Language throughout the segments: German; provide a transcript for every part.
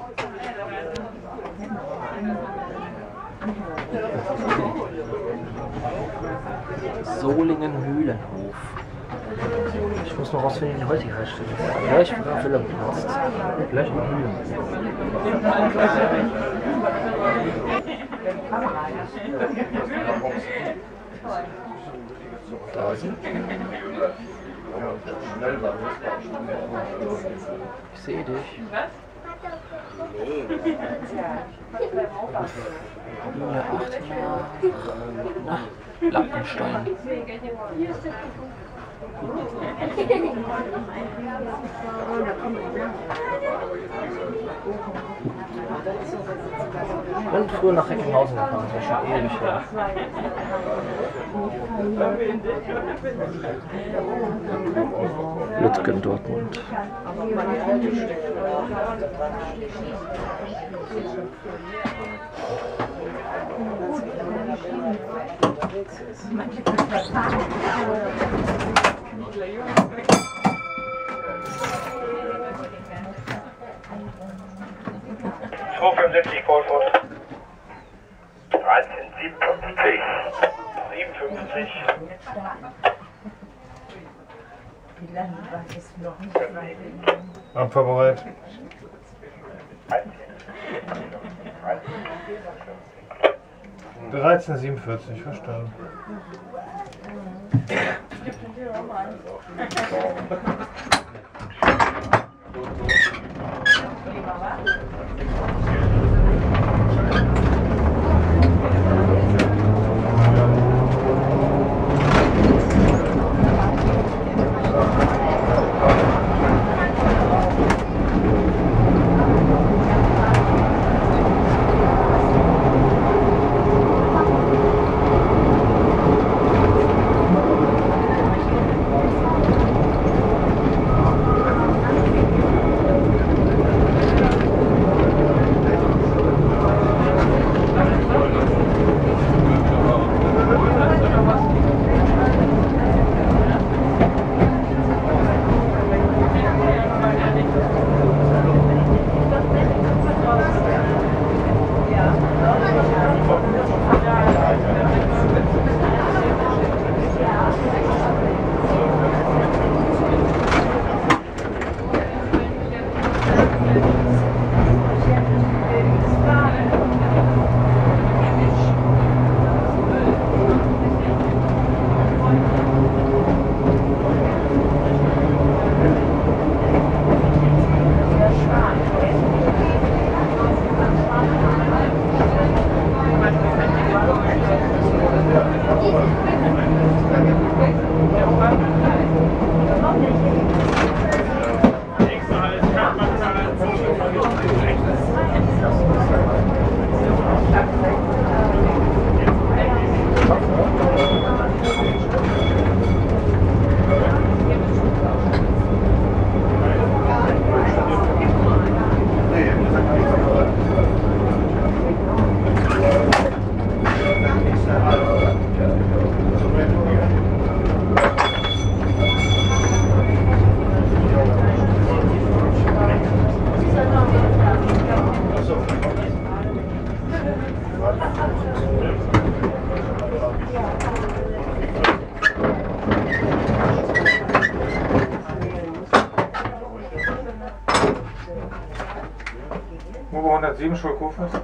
Solingen-Mühlenhof. Ich muss noch rausfinden, wie die heute heißt. Gleich war Wilhelmplatz. Gleich in Mühlen. Da sind ich sehe dich. Linie 8 nach Lappenstein. Und früher nach Recklinghausen gefahren, das war schon ewig her. Lütgen, Dortmund. Kohlfurth, 1357, 57. Abfahrbereit. 1347, verstanden. Wo 107 Schul Kohlfurth?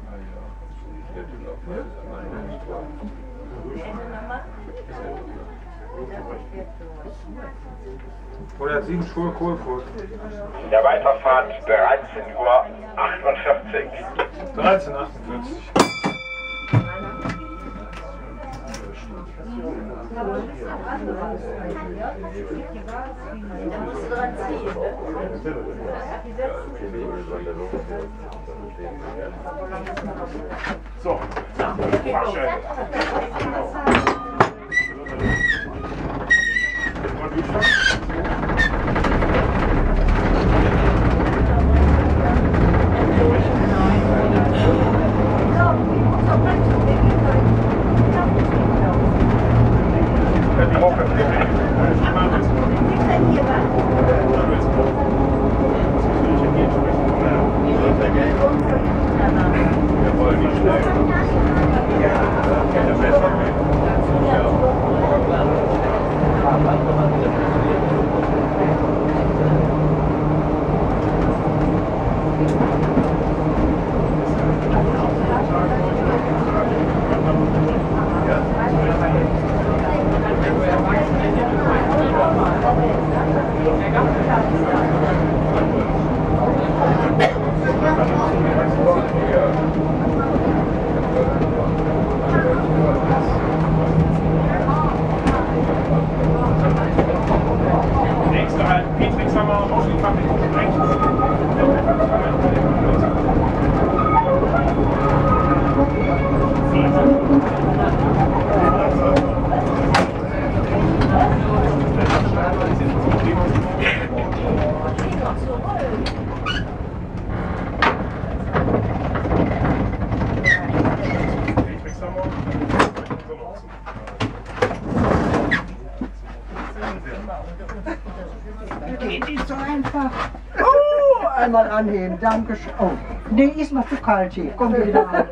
107 Schul Kohlfurth. Der Weiterfahrt 13:48 Uhr. 13:48. So, mach schön. Sehr Oh, einmal anheben, danke schön. Oh, nee, ist noch zu kalt hier. Komm wieder rein.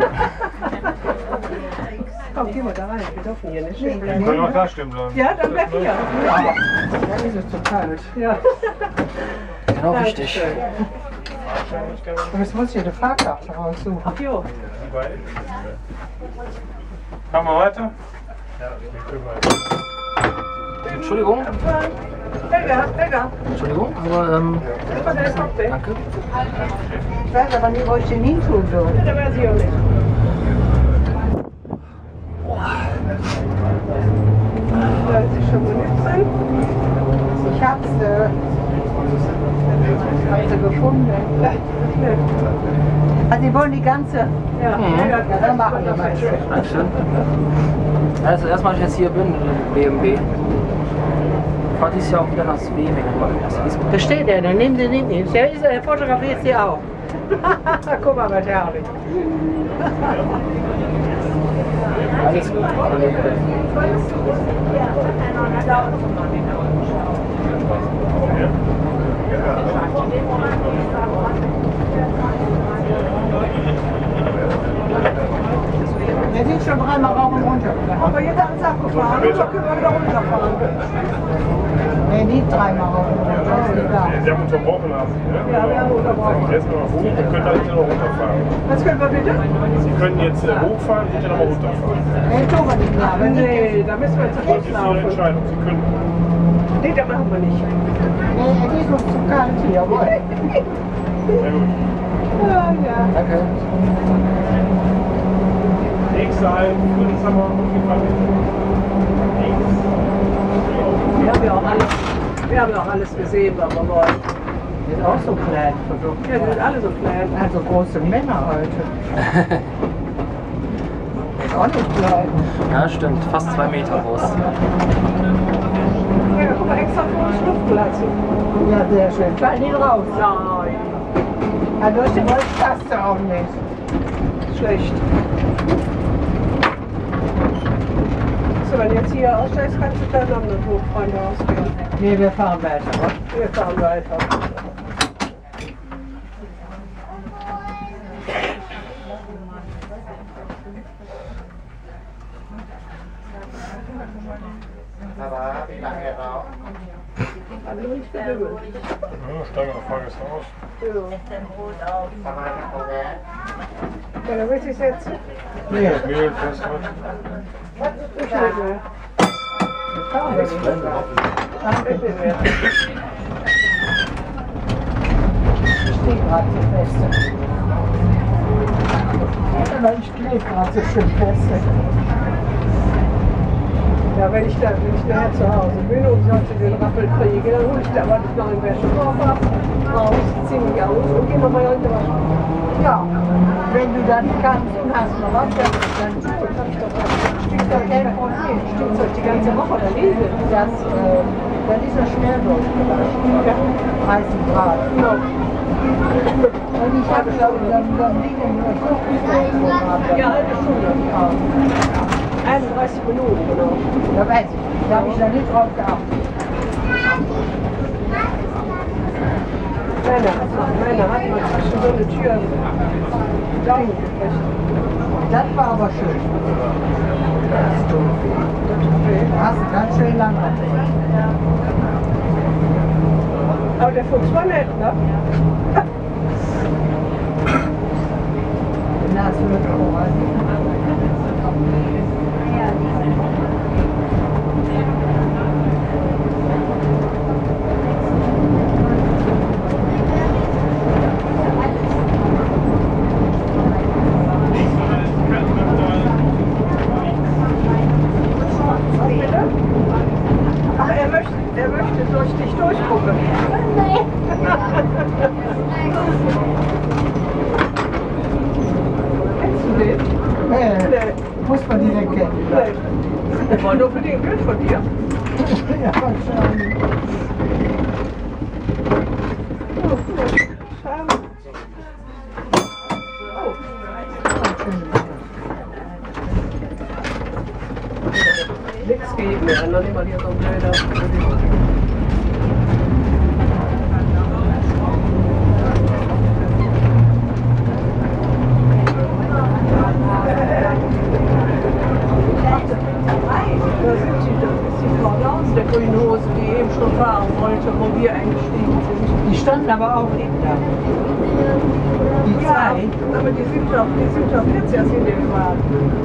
Komm, geh mal da rein. Wir dürfen hier nicht stehen Wir bleiben. können auch da stehen bleiben. Ja, dann bleib hier. Ja, dann ist es zu kalt. Ja. Genau richtig. Und jetzt muss ich hier eine Fahrkarte raussuchen. Ach jo. Fahren wir weiter? Entschuldigung. Helga. Entschuldigung, aber danke. Ich weiß aber nicht, wo ich den hin tun soll. Da weiß ich auch nicht. Da ist schon so nichts drin. Ich hab's gefunden. Also die wollen die ganze... Ja, Ja, dann machen wir mal. Dankeschön. Also erstmal, ich jetzt hier bin, BMW. Fahrt dieses Jahr auch wieder nach Schweden. Da steht er, dann nimm den nicht. Er fotografiert sie auch. Guck mal, was herrlich. Alles gut. Wir sind schon dreimal rauf und runter. Aber jetzt hat es abgefahren. Da können wir wieder runterfahren. Nee, nicht dreimal rauf und runter. Das ist egal. Sie haben unterbrochen lassen. Ja, wir haben unterbrochen. Jetzt noch hoch und können dann hinterher noch runterfahren. Was können wir bitte? Sie können jetzt hochfahren und hinterher noch mal runterfahren. Nee, tun wir nicht mehr. Nee, da müssen wir zu Das Fuß ist Ihre laufen. Entscheidung. Sie können. Nee, das machen wir nicht. Nee, es ist uns zu kalt hier. Jawohl. Sehr gut. Ja. Danke. Nächste Halt, das haben wir links. Wir haben ja auch alles gesehen, was wir wollen. Die sind auch so klein. Ja, die sind alle so klein. Also große Männer heute. Ist auch nicht klein. Ja, stimmt. Fast 2 Meter groß. Ja, guck mal, extra für uns Luftplatz. Ja, sehr schön. Fallen die drauf? Nein, Ja, durch den Holz passt du auch nicht. schlecht. So, wenn du jetzt hier aussteigst, kannst du dann am Hochfreunde ausgehen. Nee, wir fahren weiter. Was? Wir fahren weiter. Aber wie lange rauchen? Also nicht bedümmelt. Ja, steigen wir Fahrgäste aus. Ja, dann willst du es jetzt. Nee, Mehl, festhalten. Ich nicht mehr. wir fahren wir nicht. Danke. Ich nicht mehr. Ich stehe gerade so fest. Aber ich stehe gerade so schön fest. Ja, wenn ich nachher zu Hause bin und sollte den Rappel kriege, dann hole ich da was noch im Wäschekoffer raus, ziehe mich aus und gehe nochmal in die Waschen. Ja, wenn du dann kannst und hast noch was, dann Hab ich doch was. Steht doch kein Problem. Steht euch die ganze Woche da liegen. dann ist er schnell durchgewaschen. Ja. 30 Grad. Genau. Und ich habe dann liegen nur 50 Grad. Ja, halbe Stunde. 31 Minuten, genau. Da weiß ich, da habe ich da nicht drauf geachtet. Meine hat mal zwischen so eine Tür Daumen gekriegt. Das war aber schön. Du hast ganz schön lange. Aber der Fuchs war nett, ne? Na, es wird Ach, er möchte durch dich durchgucken. Kennst du den? Nee. Muss man die denn kennen? Nee. Der war nur für den Bild von dir. Ja, wahrscheinlich. Oh, schade. Oh. Nix gegen, der andere immer hier so ein blöder. doch jetzt erst in den Wagen.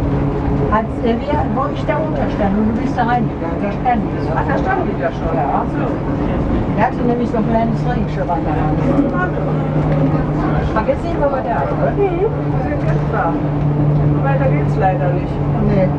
Wo ich da unten stand und du bist da reingegangen, da stand die so. Ach, da standen die da schon. Ja. So. Er hatte nämlich so ein kleines Regenschirm an der Hand. Aber jetzt sehen wir mal da, oder? Wir sind jetzt da. Weiter geht's leider nicht. Nee.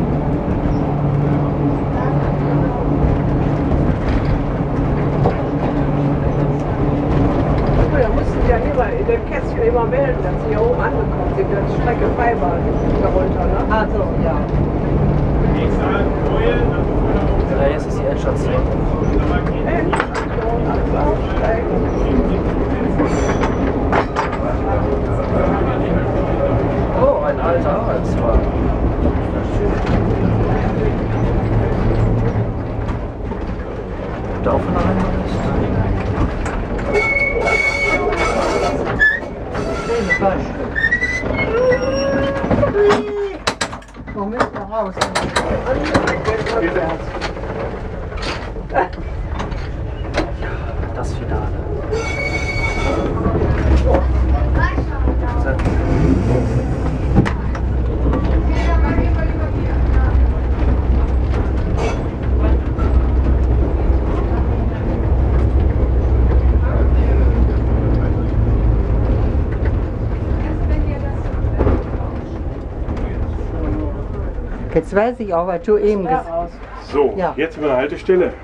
Da mussten ja immer in dem Kästchen immer melden, dass sie hier oben angekommen sind, dass die Strecke frei war darunter, ne? Ah, so, ja. Nächste Halt, Greuel, Ja, jetzt ist die Endstation. Alles aufsteigen. Oh, ein alter Arbeitswagen. Darf man einmal nicht? Wo müssen wir raus? Das Finale. Jetzt weiß ich auch, was du eben gesagt hast. So, Ja. jetzt über eine Haltestelle.